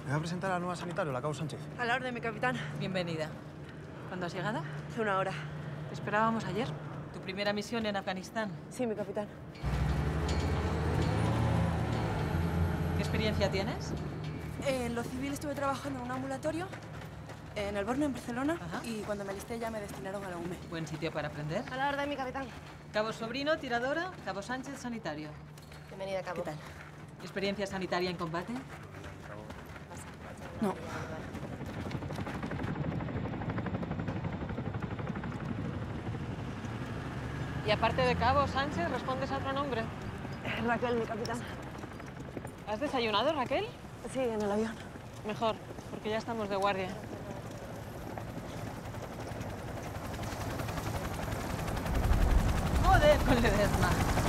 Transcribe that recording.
Me voy a presentar a la nueva sanitaria, la Cabo Sánchez. A la orden, mi capitán. Bienvenida. ¿Cuándo has llegado? Hace una hora. Te esperábamos ayer. ¿Tu primera misión en Afganistán? Sí, mi capitán. ¿Qué experiencia tienes? En lo civil estuve trabajando en un ambulatorio, en el Borne, en Barcelona, Ajá. y cuando me alisté ya me destinaron a la UME. Buen sitio para aprender. A la orden, mi capitán. Cabo Sobrino, tiradora. Cabo Sánchez, sanitario. Bienvenida, cabo. ¿Qué tal? ¿Experiencia sanitaria en combate? No. Y aparte de Cabo Sánchez, ¿respondes a otro nombre? Raquel, mi capitán. ¿Has desayunado, Raquel? Sí, en el avión. Mejor, porque ya estamos de guardia. ¡Joder, con Ledesma!